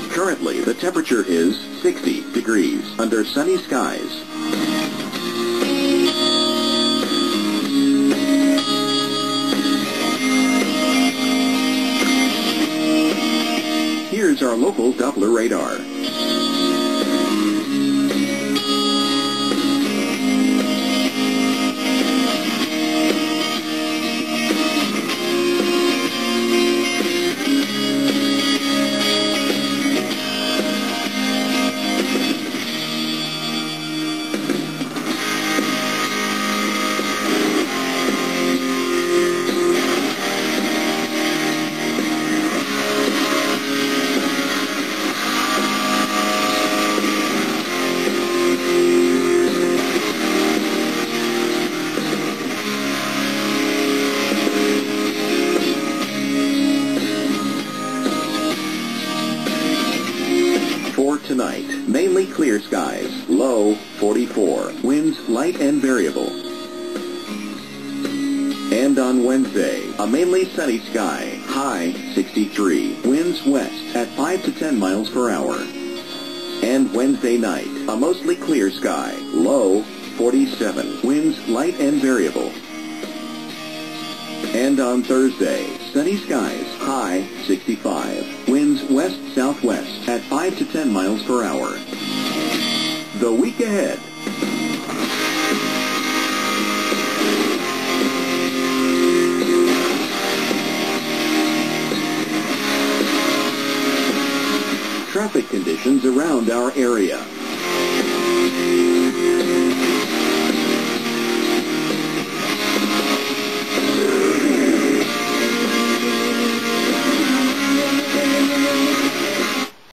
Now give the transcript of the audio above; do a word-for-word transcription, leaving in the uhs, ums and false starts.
Currently, the temperature is sixty degrees under sunny skies. Here's our local Doppler radar. For tonight, mainly clear skies, low forty-four, winds light and variable. And on Wednesday, a mainly sunny sky, high sixty-three, winds west at five to ten miles per hour. And Wednesday night, a mostly clear sky, low forty-seven, winds light and variable. And on Thursday, sunny skies, high sixty-five, winds west-southwest at five to ten miles per hour. The week ahead. Traffic conditions around our area.